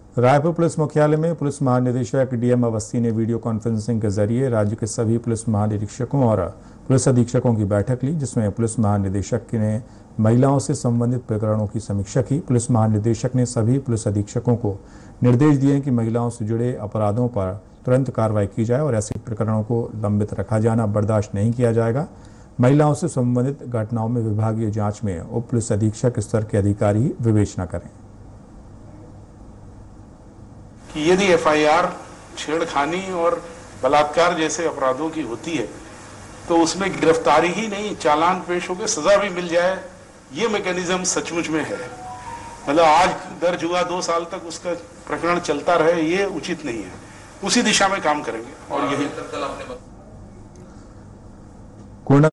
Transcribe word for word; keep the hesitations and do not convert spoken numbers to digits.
Raipur police मुख्यालय में police महानिदेशक डीएम अवस्थी ने वीडियो कॉन्फ्रेंसिंग के जरिए राज्य के सभी पुलिस महानिरीक्षकों और पुलिस अधीक्षकों की बैठक ली, जिसमें पुलिस महानिदेशक ने महिलाओं से संबंधित प्रकरणों की समीक्षा की। पुलिस महानिदेशक ने सभी पुलिस अधीक्षकों को निर्देश दिए कि महिलाओं से जुड़े अपराधों पर तुरंत कार्रवाई की जाए और ऐसे प्रकरणों को लंबित रखा जाना बर्दाश्त नहीं किया जाएगा। महिलाओं से संबंधित घटनाओं में विभागीय जांच में उप पुलिस अधीक्षक स्तर के अधिकारी विवेचना करें कि यदि एफआईआर छेड़खानी और बलात्कार जैसे अपराधों की होती है तो उसमें गिरफ्तारी ही नहीं, चालान पेश होकर सजा भी मिल जाए, ये मैकेनिज्म सचमुच में है। मतलब आज दर्ज हुआ दो साल तक उसका प्रकरण चलता रहे, ये उचित नहीं है। उसी दिशा में काम करेंगे और यही